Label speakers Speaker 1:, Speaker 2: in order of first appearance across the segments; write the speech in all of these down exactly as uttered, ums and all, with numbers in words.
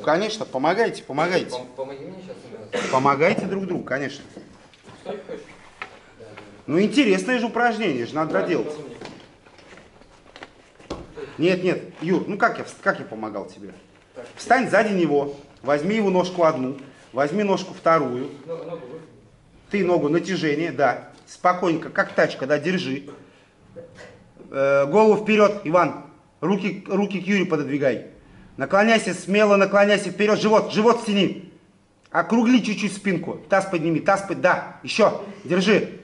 Speaker 1: конечно, помогайте, помогайте.
Speaker 2: Помоги мне сейчас.
Speaker 1: Помогайте друг другу, конечно.
Speaker 2: Что ты хочешь?
Speaker 1: Ну, интересное же упражнение, же надо делать. Нет, нет, Юр, ну как я, как я помогал тебе? Встань сзади него, возьми его ножку одну, возьми ножку вторую. Ты ногу натяжение, да. Спокойненько, как тачка, да, держи. Э, голову вперед, Иван. Руки, руки к Юре пододвигай. Наклоняйся, смело наклоняйся вперед, живот, живот стяни. Округли чуть-чуть спинку. Таз подними, таз подними, да, еще, держи.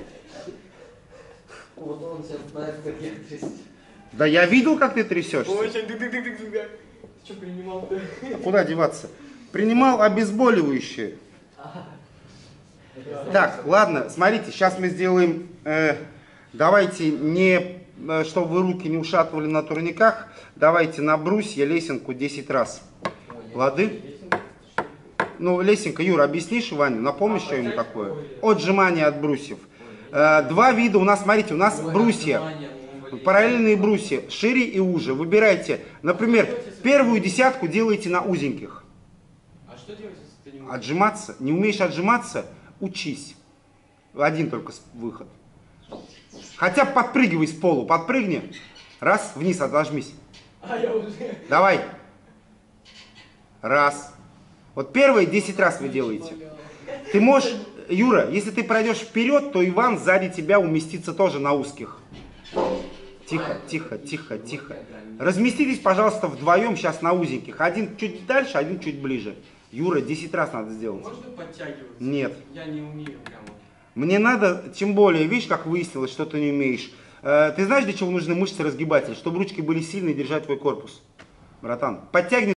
Speaker 2: Вот он сейчас знает, как я трясусь.
Speaker 1: Да я видел, как ты трясешься.
Speaker 2: Очень дык-дык-дык-дык. Ты что принимал-то?
Speaker 1: А куда деваться? Принимал обезболивающее. Так, ладно, смотрите, сейчас мы сделаем, э, давайте не, э, чтобы вы руки не ушатывали на турниках, давайте на брусья лесенку десять раз. Лады? Ну, лесенка, Юра, объяснишь Ваню, напомнишь, что ему такое? Отжимание от брусьев. Э, два вида у нас, смотрите, у нас брусья, параллельные брусья, шире и уже. Выбирайте, например, первую десятку делайте на узеньких.
Speaker 2: А что делать, если ты не можешь?
Speaker 1: Отжиматься? Не умеешь отжиматься? Учись. Один только выход. Хотя бы подпрыгивай с полу. Подпрыгни. Раз, вниз отожмись.
Speaker 2: А я уже...
Speaker 1: Давай. Раз. Вот первые десять раз вы делаете. Ты можешь, Юра, если ты пройдешь вперед, то Иван сзади тебя уместится тоже на узких. Тихо, тихо, тихо, тихо. Разместитесь, пожалуйста, вдвоем сейчас на узеньких. Один чуть дальше, один чуть ближе. Юра, десять раз надо сделать.
Speaker 2: Можно подтягиваться?
Speaker 1: Нет.
Speaker 2: Я не умею прямо.
Speaker 1: Мне надо, тем более, видишь, как выяснилось, что ты не умеешь. Э, ты знаешь, для чего нужны мышцы разгибателя? Чтобы ручки были сильные и держать твой корпус. Братан, подтягивай.